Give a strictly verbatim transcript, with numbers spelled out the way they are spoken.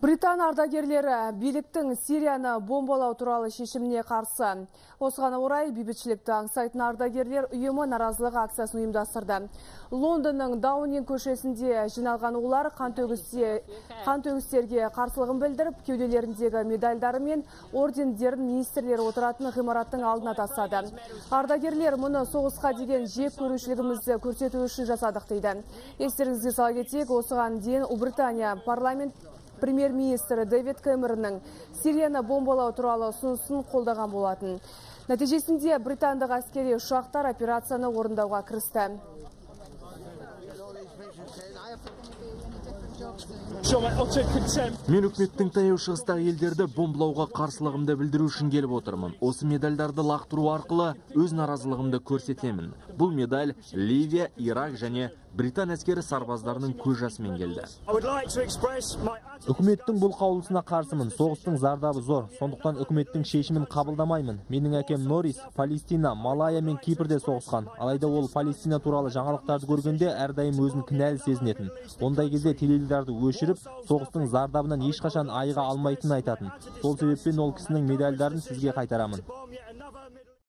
Британ ардагерлері биліктің Сирияны бомбалау туралы шешіміне қарсы. Осыған орай бейбітшілікті аңсайтын ардагерлер ұйымы наразылық акциясын ұйымдастырды. Лондонның Даунинг көшесінде жиналған олар қантөгістерге қарсылығын білдіріп, кеуделеріндегі медальдары мен ордендерін министрлер отыратын ғимараттың алдына тастады. Ардагерлер мұны соғысқа деген жек көрушілігімізді көрсету үшін жасадық дейді. Естеріңізге сала кетейік, осыған дейін Ұлыбритания парламент премьер-министрі Дэвид Кэмеронның Сирияны бомбалау туралы ұсынысын қолдаған болатын. Нәтижесінде британдық әскери ұшақтар операцияны орындауға кірісті. Мен үкіметтің таяу шығыстағы елдерді бомбалауға қарсылығымды білдіру үшін келіп отырмын. Осы медальдарды лақтыру арқылы өз наразылығымды көрсетемін. Бұл медаль Ливия, Ирак және Британ әскері сарбаздарының көз жасымен келді. Үкіметтің бұл қаулысына қарсымын. Соғыстың зардабы зор. Сондықтан үкіметтің шешімін қабылдамаймын. Менің әкем Норрис Палестина, Малайя мен Кипрде соғысқан. Алайда ол Палестина туралы жаңалықтарды көргенде әрдайым өзін кінәлі сезінетін. Ондай кезде теледидарды өшіріп, соғыстың зардабынан ешқашан айыға алмайтынын айтатын. Сол себеппен ол кісінің медальдарын сізге қайтарамын.